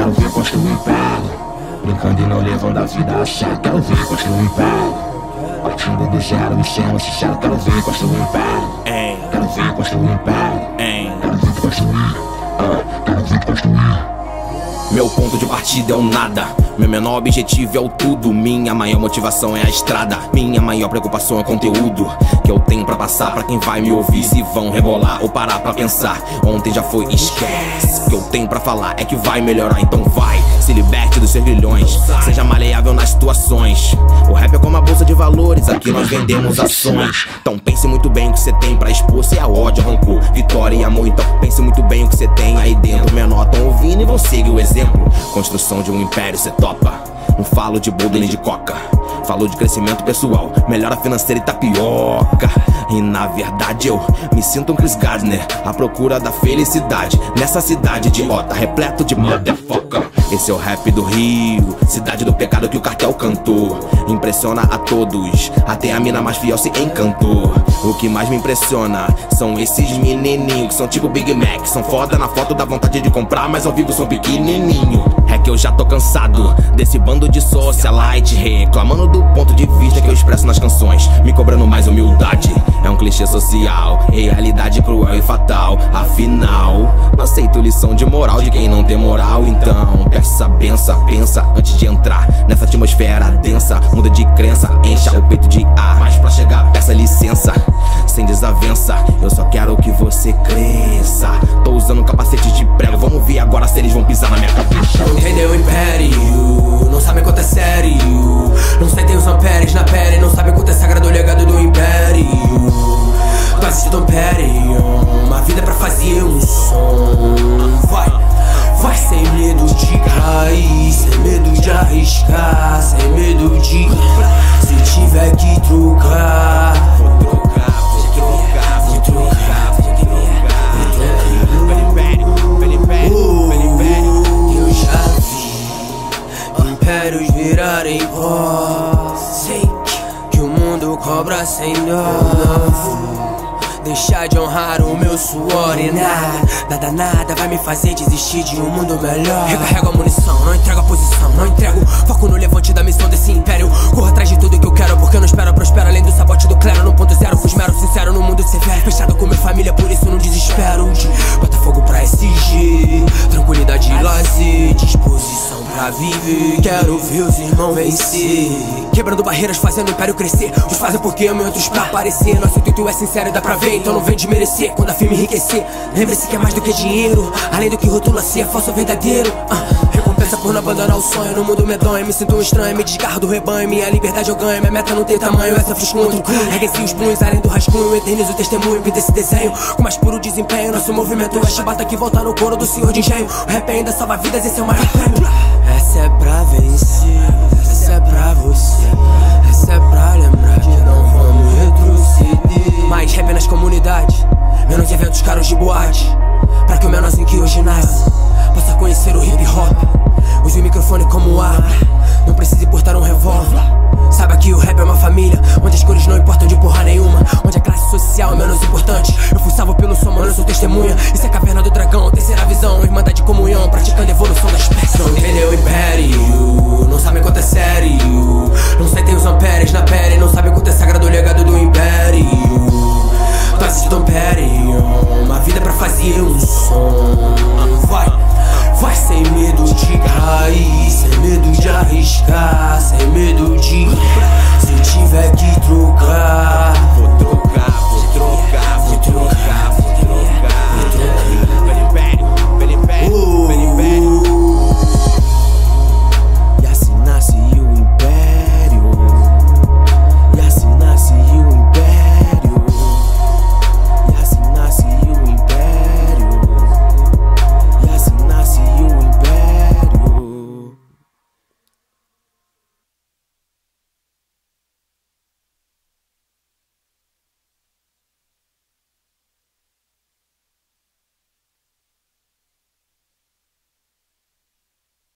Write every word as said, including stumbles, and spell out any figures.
quero ver construir um império. Brincando e não levando a vida a sério. Quero ver construir um império. Partindo do zero e sendo sincero. Quero ver construir um império. Quero ver construir um império. Quero ver construir. Ah, quero ver construir. Meu ponto de partida é o nada. Meu menor objetivo é o tudo. Minha maior motivação é a estrada. Minha maior preocupação é o conteúdo que eu tenho pra passar pra quem vai me ouvir. Se vão rebolar ou parar pra pensar, ontem já foi, esquece. O que eu tenho pra falar é que vai melhorar, então vai. Se liberte dos seus grilhões, seja maleável nas situações. O rap é como a bolsa de valores, aqui nós vendemos ações. Então pense muito bem o que você tem pra expor. Se é ódio, rancor, vitória e amor, então pense muito bem o que você tem aí dentro. Menor tão ouvindo e vão seguir o exemplo. Construção de um império, cê topa. Não falo de bolda nem de coca, falo de crescimento pessoal, melhora financeira e tapioca. E na verdade eu me sinto um Chris Gardner à procura da felicidade nessa cidade idiota, repleto de motherfucker. Esse é o rap do Rio, cidade do pecado que o cartel cantou. Impressiona a todos, até a mina mais fiel se encantou. O que mais me impressiona são esses menininhos que são tipo Big Mac. São foda na foto, dá vontade de comprar, mas ao vivo são pequenininho. É que eu já tô cansado desse bando de socialite reclamando do ponto de vista que eu expresso nas canções, me cobrando mais humildade. É um clichê social, realidade cruel e fatal. Afinal, não aceito lição de moral de quem não tem moral. Então peça, benção, pensa antes de entrar nessa atmosfera densa. Muda de crença, encha o peito de ar, mas pra chegar peça licença, sem desavença. Eu só quero que você cresça. Tô usando um capacete de prego, vamos ver agora se eles vão pisar na minha cabeça. Não entendeu o império, não sabe quanto é sério. Não sentem os amperes na pele, não sabe quanto é sagrado o legado do império. Quase de Imperium, uma vida pra fazer um som. Vai, vai sem medo de cair, sem medo de arriscar, sem medo de, se tiver que trocar, vou trocar, vou trocar, vou trocar, vou trocar. Eu já vi impérios virarem pó, sei que o mundo cobra sem dó. Deixar de honrar o meu suor e nada, nada, nada vai me fazer desistir de um mundo melhor. Recarrego a munição, não entrego a posição, não entrego foco no levante da missão desse império. Corro atrás de tudo que eu quero, porque eu não espero, prospero além do sabote do clero. No ponto zero, fui esmero, sincero no mundo severo. Fechado com minha família, por isso não desespero. De Botafogo pra S G, tranquilidade e lazer, disposição pra viver. Quero ver os irmãos vencer, quebrando barreiras, fazendo o império crescer. Os fazem porque amam, outros pra aparecer. Nosso intuito é sincero e dá pra ver, então não vem de merecer quando a firme enriquecer. Lembre-se que é mais do que dinheiro, além do que rotula ser, é falso ou verdadeiro. uh, Recompensa por não abandonar o sonho. No mundo medonho, me sinto um estranho, me desgarro do rebanho. Minha liberdade eu ganho, minha meta não tem tamanho. Essa fiz com outro cunho, erguem-se os punhos além do rascunho. Eternizo o testemunho, pinta esse desenho com mais puro desempenho. Nosso movimento é chabata que volta no coro do senhor de engenho. O rap ainda salva vidas, esse é o maior prêmio. Essa é pra vencer, essa é pra você, essa é pra lembrar que não vamos retroceder. Mais rap nas comunidades, menos eventos caros de boate, pra que o menorzinho que hoje nasce possa conhecer o hip hop. Use o microfone como arma, não precise portar um revólver. Saiba que o rap é uma família, onde as cores não importam de porra nenhuma, onde a classe social é menos importante. Eu fui salvo pelo som, mano, eu sou testemunha. Isso é caverna do dragão, terceira visão, irmandade de comunhão, praticando a evolução da espécie. Não entendeu o império, não sabem quanto é sério. Não sentem os amperes na pele, não sabem quanto é sagrado o legado do império. Quase de Imperium, uma vida pra fazer um som. Vai, vai sem medo de cair, sem medo de arriscar, sem medo de, se tiver que trocar, vou trocar.